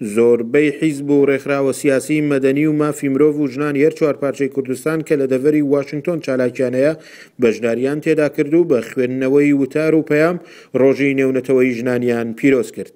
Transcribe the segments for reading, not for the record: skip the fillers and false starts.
زۆربەی حیزب و ڕێکخراوە سیاسی مەدەنی و مافی مرۆڤ و ژنانی هەر چوارپارچەی کوردستان کە لە دەڤەری واشنگتۆن چالاکیانەیە بەشداریان تێدا کرد و بە خوێندنەوەی وتار و پەیام ڕۆژی نێونەتەوەی ژنانیان پیرۆز کرد.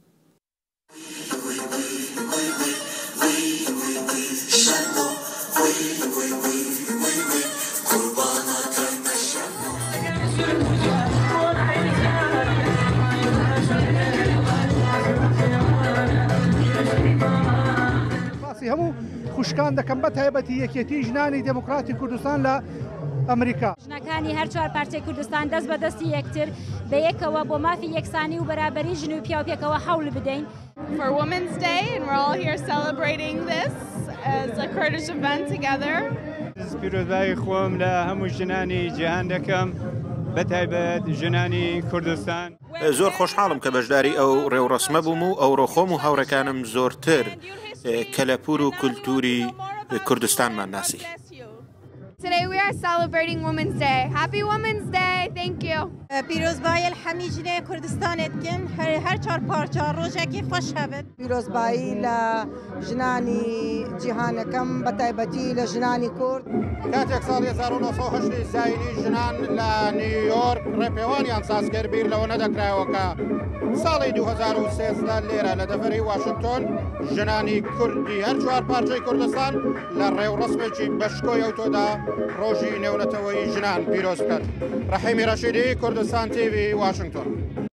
هەموو خوشکان دەکەم بە تایبەتی یەکێتی ژنانی دموکراتی کوردستان لە ئەمریکا. ژنەکانی هەر چوار پارچەی کوردستان دەست بە دەستی یەکتر بە یەکەوە بۆ مافی یەکسانی و بەرابەری ژن و پیا و پێکەوە هەوڵ بدەین. For Women's Day and we're all here celebrating this as a Kurdish event together. پیرۆزبایی خۆم لە هەموو ژنانی جیهان دەکەم بە تایبەت ژنانی کوردستان. زۆر خۆشحاڵم کە بەشداری ئەو ڕێوڕسمە بووم و ئەوڕۆ خۆم و هاوڕەکانم زۆرتر کەلەپور و کولتوری کوردستانمان ناسی. Today we are celebrating Women's Day. Happy Women's Day. Thank you. پیرۆزبایی هەمی ژنێ کوردستانێت بکەن هەر چوار پارچە ڕۆژێکی خۆش هەبێت. پیرۆزبایی لە ژنانی جیهانەکەم بە تایبەتی لە ژنانی کورد. کاتێک ساڵی 1970 زاینی ژنان لە نیویۆرک ڕێپێوانیان ساز کرد بیر لەوە نەدەکرایەوە کە ساڵی 2013 لێرە لە دەڤەری واشنگتۆن ژنانی کوردی هەر چوار پارچەی کوردستان لە ڕێوڕسمێکی بەشکۆی ئەوتۆدا ڕۆژی نێونەتەوەی ژنان پیرۆز کرد. ڕەحیمی ڕەشیدی، کوردستان تیڤی، واشنگتۆن.